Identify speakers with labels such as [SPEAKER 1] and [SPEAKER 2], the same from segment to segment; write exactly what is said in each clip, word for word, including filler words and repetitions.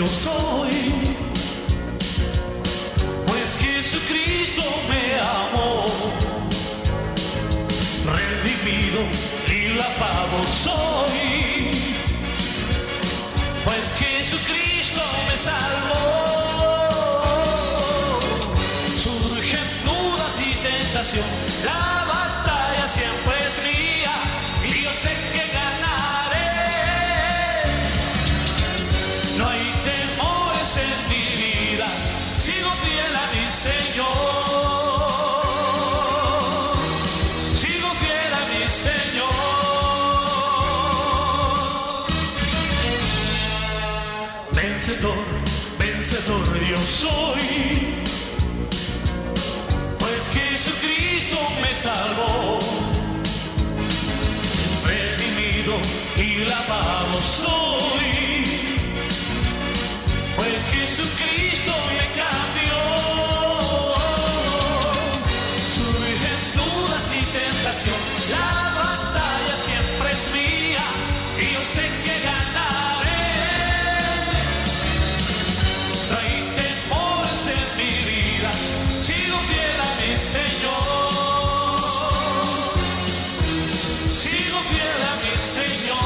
[SPEAKER 1] yo soy, pues Jesucristo me amó, redimido y lavado soy, pues Jesucristo me salvó. Surgen dudas y tentación, la batalla siempre es mía y yo sé que ganaré. No hay temores en mi vida, sigo fiel a mi Señor, sigo fiel a mi Señor. Vencedor, vencedor yo soy, pues Jesucristo me salvó, redimido y lavado soy, pues Jesucristo me cambió. Surgen dudas y tentación, la batalla siempre es mía y yo sé que ganaré. No hay temores en mi vida, sigo fiel a mi Señor, sigo fiel a mi Señor.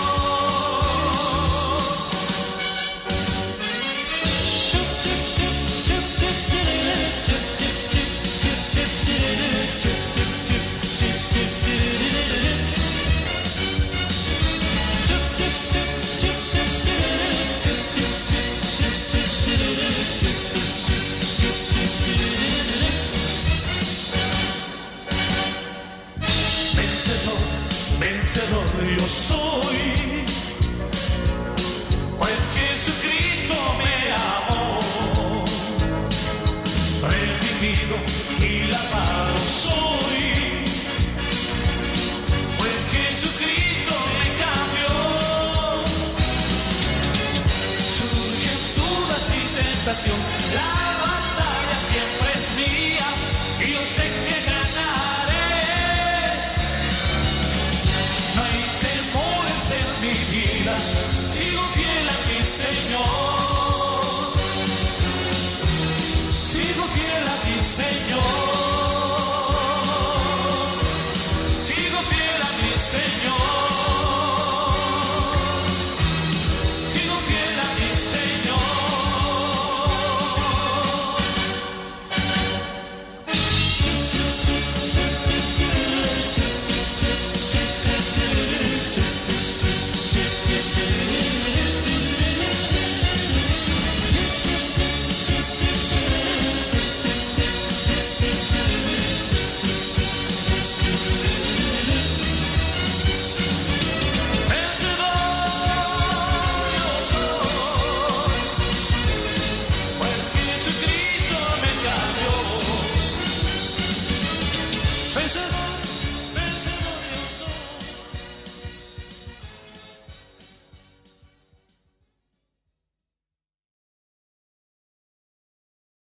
[SPEAKER 1] Vencedor, vencedor yo soy, pues Jesucristo me amó, redimido y lavado soy, pues Jesucristo me cambió. Surgen dudas y tentación,